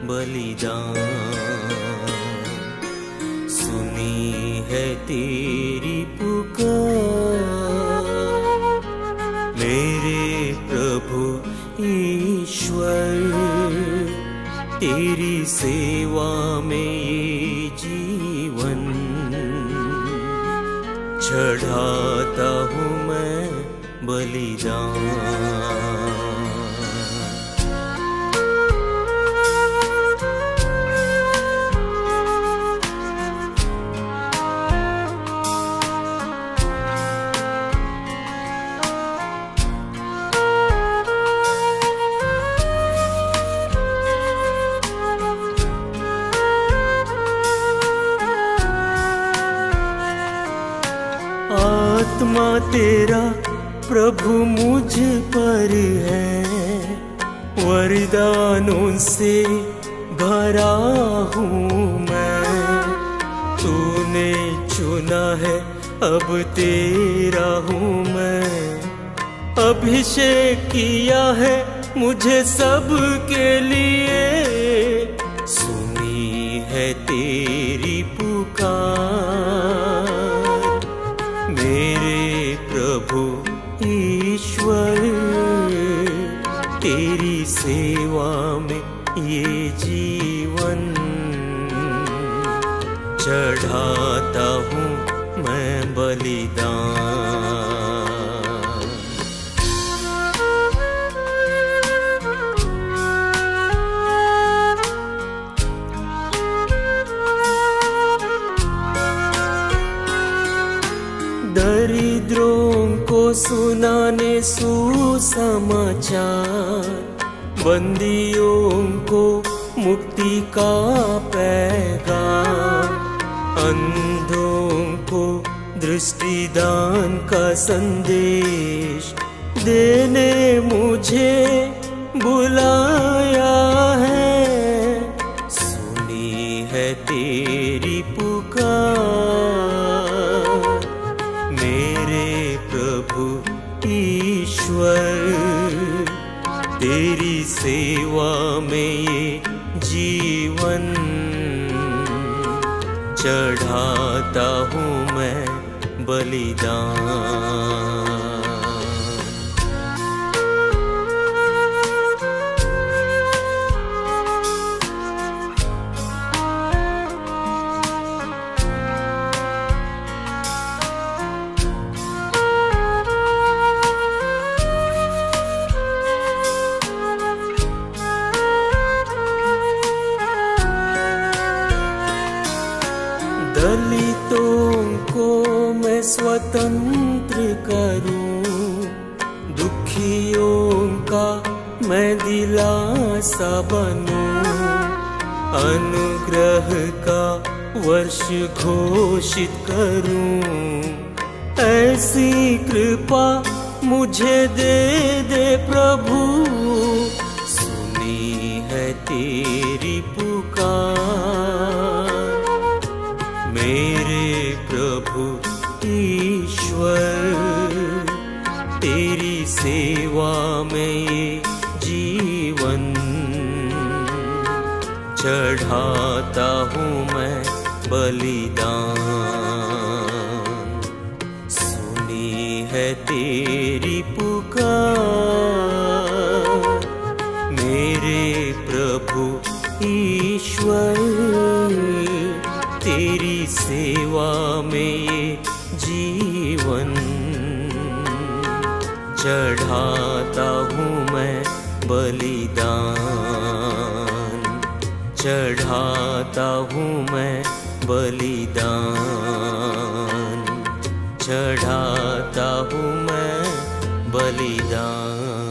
बलिदान। सुनी है तेरी पुकार मेरे प्रभु ईश्वर, तेरी सेवा में ये जीवन चढ़ाता हूँ मैं बलिदान। आत्मा तेरा प्रभु मुझ पर है, वरदानों से भरा हूँ मैं। तूने चुना है अब तेरा हूँ मैं, अभिषेक किया है मुझे सबके लिए। सुनी है तेरी पुकार मेरे प्रभु ईश्वर, तेरी सेवा में ये जीवन चढ़ाता हूँ मैं बलिदान। दरिद्रों को सुनाने सुसमाचार, बंदियों को मुक्ति का पैगाम, अंधों को दृष्टिदान का संदेश देने मुझे बुलाया है। सुनी है तेरी पुकार मेरे प्रभु ईश्वर, तेरी सेवा में ये जीवन चढ़ाता हूँ मैं बलिदान। दलितों को मैं स्वतंत्र करूं, दुखियों का मैं दिलासा बनूं, अनुग्रह का वर्ष घोषित करूं। ऐसी कृपा मुझे दे दे प्रभु, सुनी है तेरी पुकार मेरे प्रभु ईश्वर, तेरी सेवा में ये जीवन चढ़ाता हूँ मैं बलिदान। सुनी है तेरी पुकार मेरे प्रभु ईश्वर, तेरी सेवा में ये जीवन चढ़ाता हूँ मैं बलिदान, चढ़ाता हूँ मैं बलिदान, चढ़ाता हूँ मैं बलिदान।